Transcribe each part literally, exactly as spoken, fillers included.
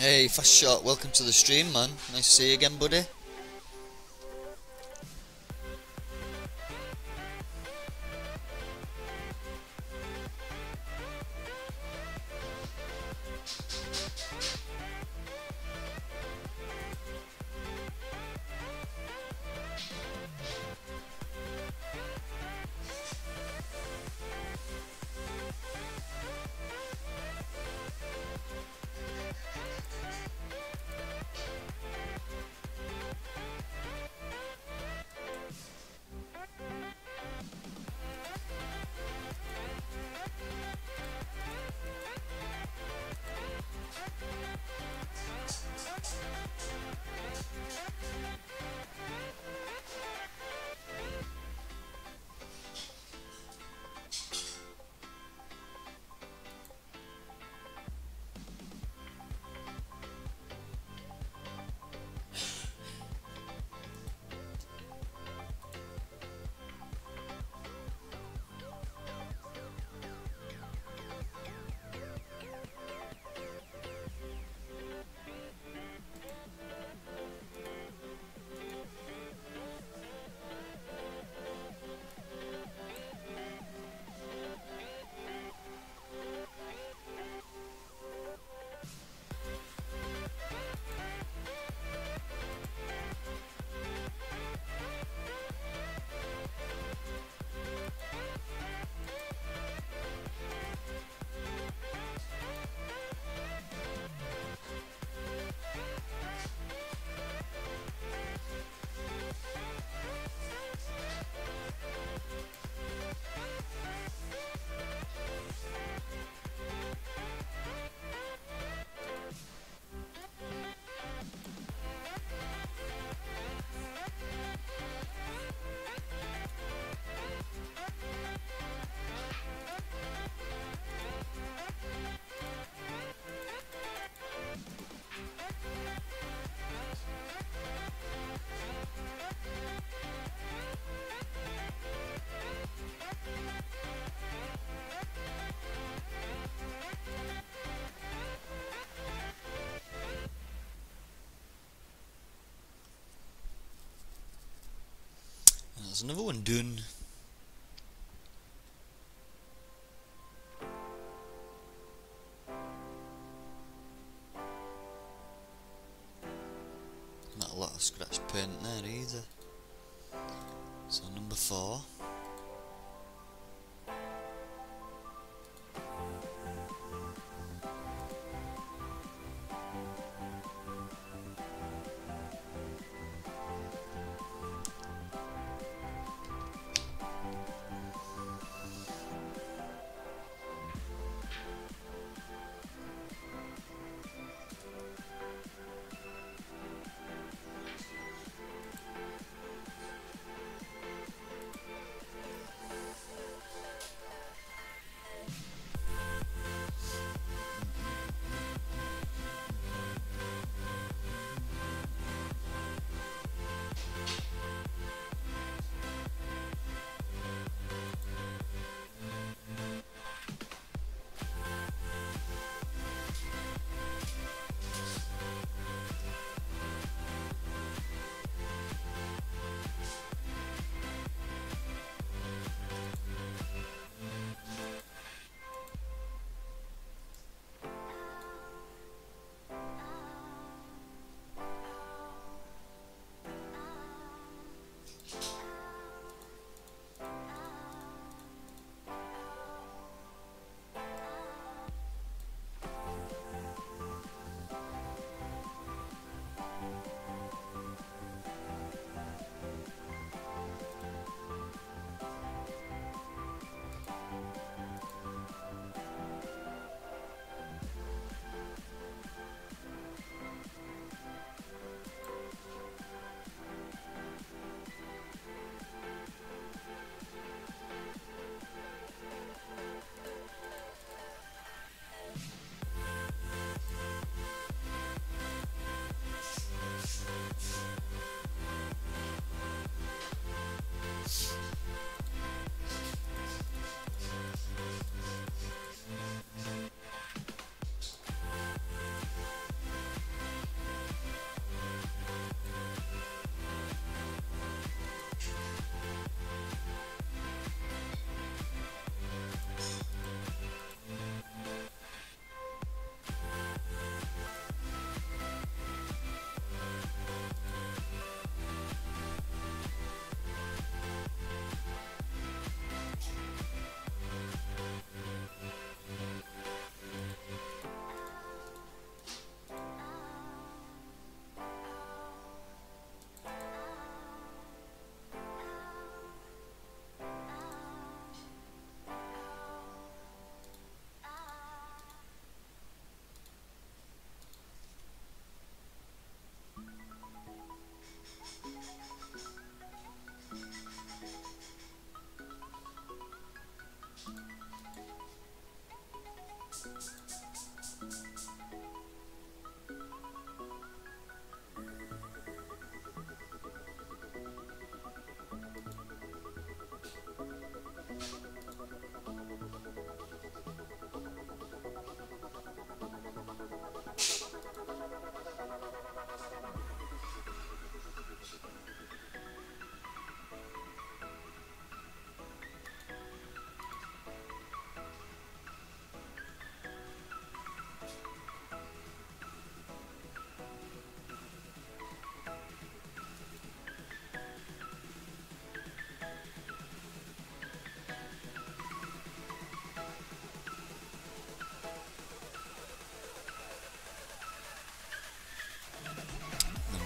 Hey, Fast Shot, welcome to the stream, man. Nice to see you again, buddy. There's another one done. Not a lot of scratch paint there either. So number four.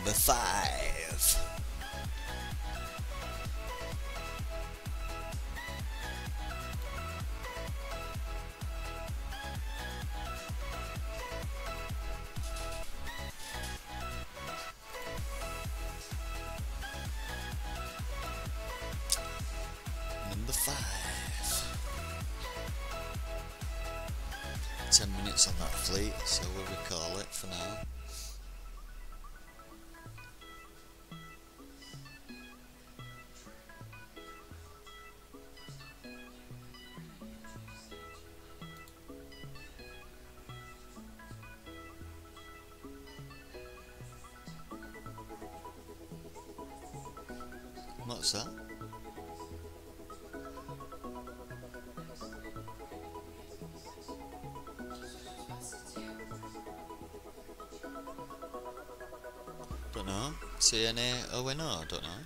Number five. Number five. Ten minutes on that fleet, so we'll recall it for now. What's that? Don't know. C N A O N O, don't know.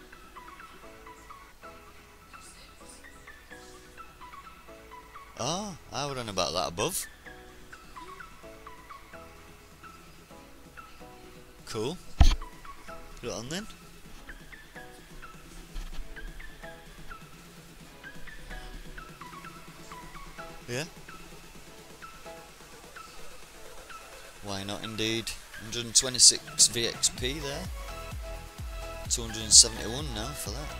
Oh, I were on about that above. Cool. Put it on then. Yeah. Why not indeed? one hundred twenty-six V X P there. two hundred seventy-one now for that.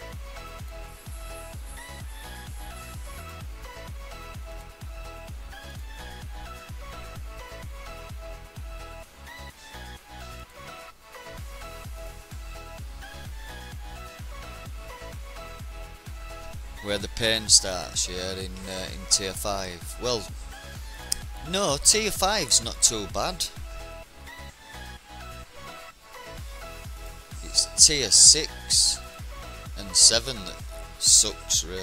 Where the pain starts, yeah, in uh, in tier five. Well, no, tier five's not too bad. It's tier six and seven that sucks really.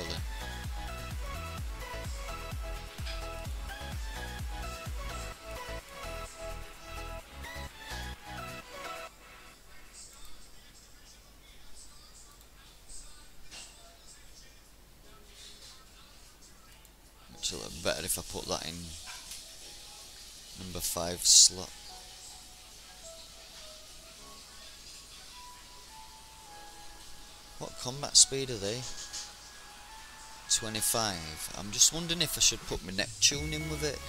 Actually, better if I put that in number five slot. What combat speed are they? twenty-five. I'm just wondering if I should put my Neptune in with it.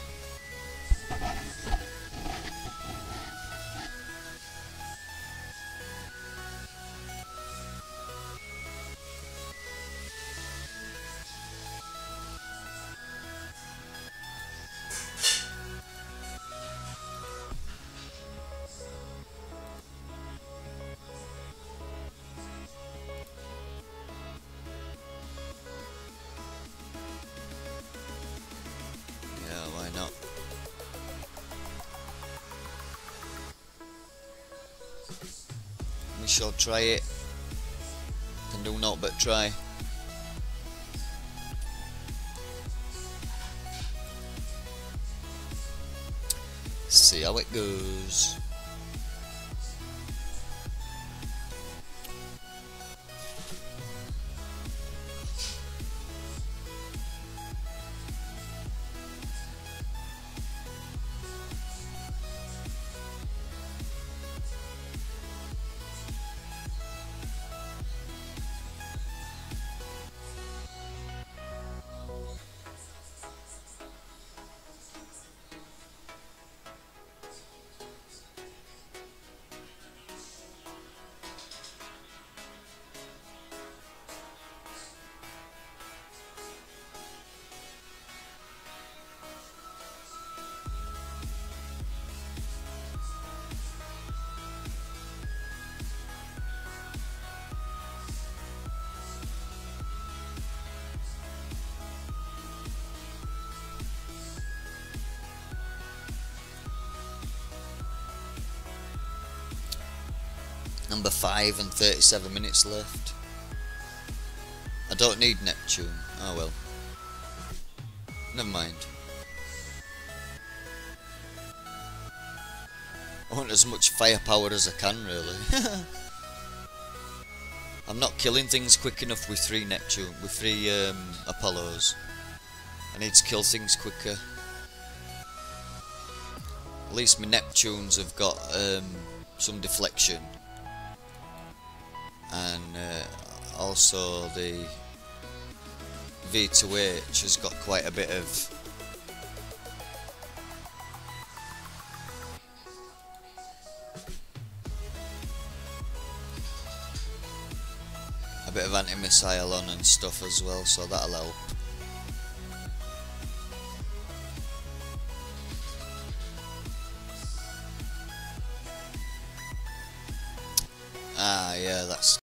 No. We shall try it. Can do naught but try. See how it goes. Number five and thirty-seven minutes left. I don't need Neptune. Oh well. Never mind. I want as much firepower as I can, really. I'm not killing things quick enough with three Neptune, with three um, Apollos. I need to kill things quicker. At least my Neptunes have got um, some deflection, and uh, also the V two H has got quite a bit of a bit of anti-missile on and stuff as well, so that'll help. Ah, yeah, that's